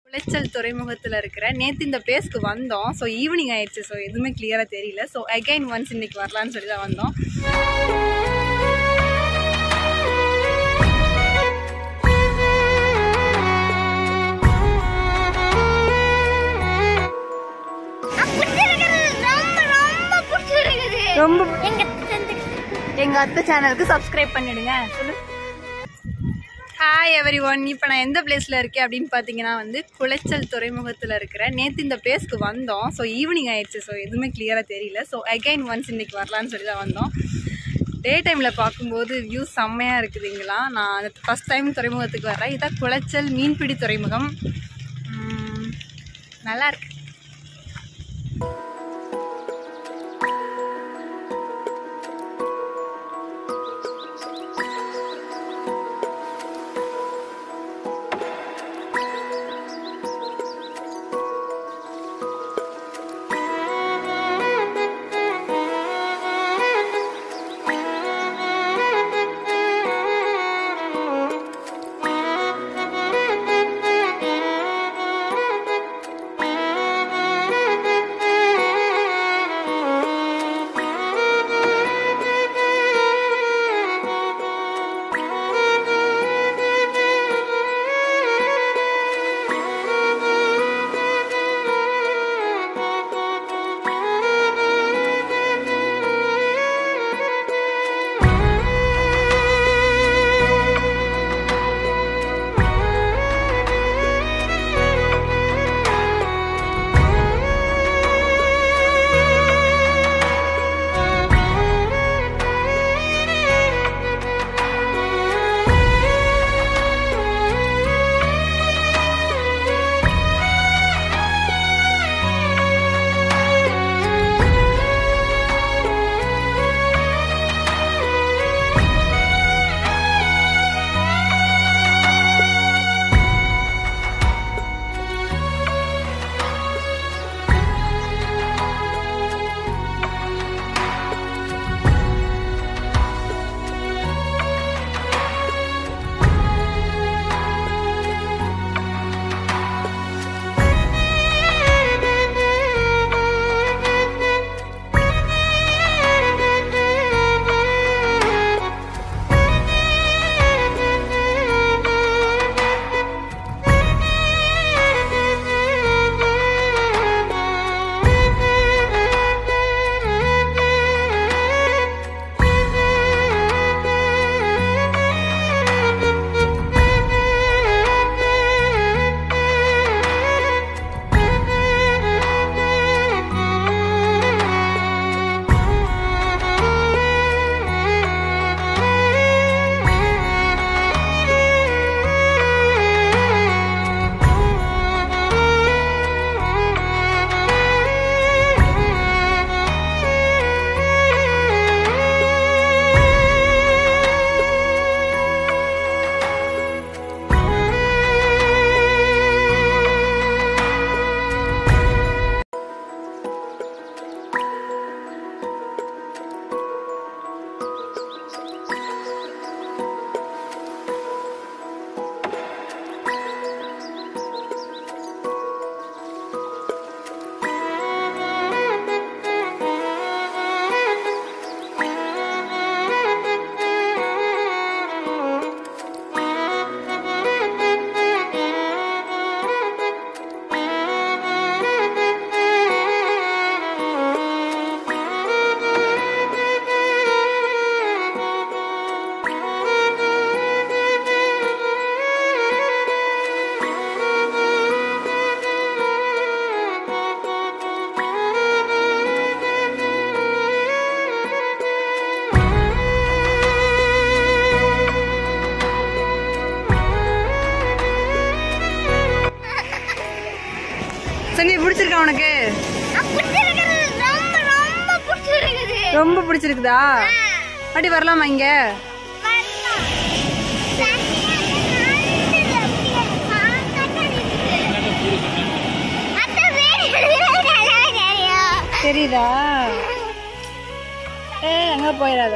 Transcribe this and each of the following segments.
குளச்சல் துறைமுகத்தில் இருக்கிற நேற்று இந்த பிளேஸ்க்கு வந்தோம். ஸோ ஈவினிங் ஆயிடுச்சு. ஸோ எதுவுமே கிளியராக தெரியல. ஸோ அகைன் ஒன்ஸ் இன்னைக்கு வரலான்னு சொல்லி தான் வந்தோம். ரொம்ப எங்க அத்தை சேனலுக்கு சப்ஸ்கிரைப் பண்ணிடுங்க. சொல்லு. Hi everyone. இப்போ நான் எந்த பிளேஸில் இருக்கேன் அப்படின்னு பார்த்தீங்கன்னா குளச்சல் துறைமுகத்தில் இருக்கிற நேற்று இந்த பிளேஸ்க்கு வந்தோம். ஸோ ஈவினிங் ஆயிடுச்சு. ஸோ எதுவுமே கிளியராக தெரியல. ஸோ அகைன் ஒன்ஸ் இன்னைக்கு வரலான்னு சொல்லி தான் வந்தோம். டே டைமில் பார்க்கும்போது வியூ செம்மையாக இருக்குதுங்களா. நான் ஃபஸ்ட் டைம் துறைமுகத்துக்கு வர்றேன். இதான் குளச்சல் மீன்பிடி துறைமுகம். நல்லா இருக்கு. சனி பிடிச்சிருக்கா உனக்கு? ரொம்ப பிடிச்சிருக்குதா? அப்படி வரலாமா இங்க? தெரியுதா? அங்க போயிடாத.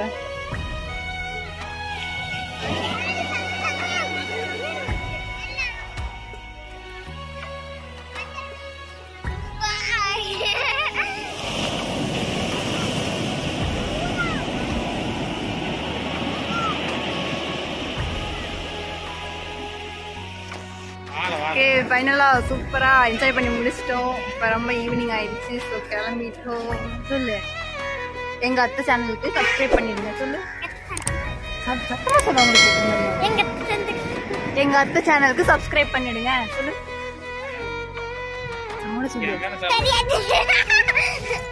ஓகே ஃபைனலாக சூப்பராக என்ஜாய் பண்ணி முடிச்சிட்டோம். இப்போ ரொம்ப ஈவினிங் ஆயிடுச்சு. ஸோ கிளம்பிட்டோம். சொல்லு, எங்கள் அத்தை சேனலுக்கு சப்ஸ்கிரைப் பண்ணிடுங்க. சொல்லு, சத்தமாக சொல்ல உங்களுக்கு. எங்கள் அத்தை சேனலுக்கு சப்ஸ்கிரைப் பண்ணிடுங்க. சொல்லு, சொல்லு.